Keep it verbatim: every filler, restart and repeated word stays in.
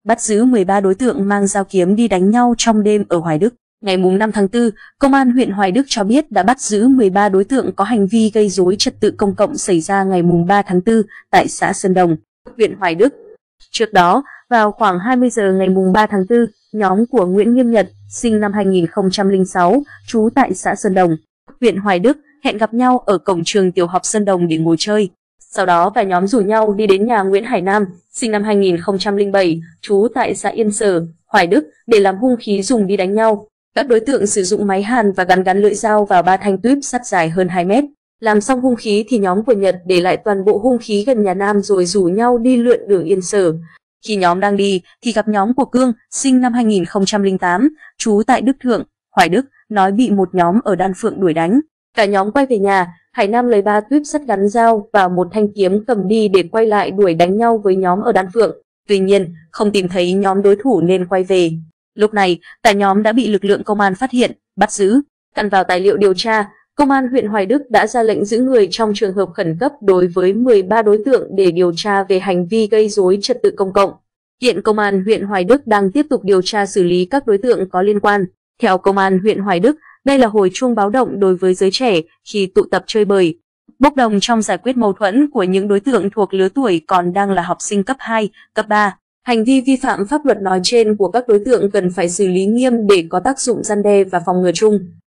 bắt giữ mười ba đối tượng mang dao kiếm đi đánh nhau trong đêm ở Hoài Đức. Ngày năm tháng tư, Công an huyện Hoài Đức cho biết đã bắt giữ mười ba đối tượng có hành vi gây rối trật tự công cộng xảy ra ngày ba tháng tư tại xã Sơn Đồng, huyện Hoài Đức. Trước đó, vào khoảng hai mươi giờ ngày ba tháng tư, nhóm của Nguyễn Nghiêm Nhật, sinh năm hai nghìn không trăm lẻ sáu, trú tại xã Sơn Đồng, huyện Hoài Đức, hẹn gặp nhau ở cổng trường tiểu học Sơn Đồng để ngồi chơi. Sau đó vài nhóm rủ nhau đi đến nhà Nguyễn Hải Nam, sinh năm hai nghìn không trăm lẻ bảy, trú tại xã Yên Sở, Hoài Đức, để làm hung khí dùng đi đánh nhau. Các đối tượng sử dụng máy hàn và gắn gắn lưỡi dao vào ba thanh tuyếp sắt dài hơn hai mét. Làm xong hung khí thì nhóm của Nhật để lại toàn bộ hung khí gần nhà Nam rồi rủ nhau đi lượn đường Yên Sở. Khi nhóm đang đi thì gặp nhóm của Cương, sinh năm hai nghìn không trăm lẻ tám, trú tại Đức Thượng, Hoài Đức, nói bị một nhóm ở Đan Phượng đuổi đánh. Cả nhóm quay về nhà, Hải Nam lấy ba tuyếp sắt gắn dao và một thanh kiếm cầm đi để quay lại đuổi đánh nhau với nhóm ở Đan Phượng. Tuy nhiên, không tìm thấy nhóm đối thủ nên quay về. Lúc này, cả nhóm đã bị lực lượng công an phát hiện, bắt giữ. Căn vào tài liệu điều tra, Công an huyện Hoài Đức đã ra lệnh giữ người trong trường hợp khẩn cấp đối với mười ba đối tượng để điều tra về hành vi gây rối trật tự công cộng. Hiện Công an huyện Hoài Đức đang tiếp tục điều tra xử lý các đối tượng có liên quan. Theo Công an huyện Hoài Đức, đây là hồi chuông báo động đối với giới trẻ khi tụ tập chơi bời, bốc đồng trong giải quyết mâu thuẫn của những đối tượng thuộc lứa tuổi còn đang là học sinh cấp hai, cấp ba. Hành vi vi phạm pháp luật nói trên của các đối tượng cần phải xử lý nghiêm để có tác dụng răn đe và phòng ngừa chung.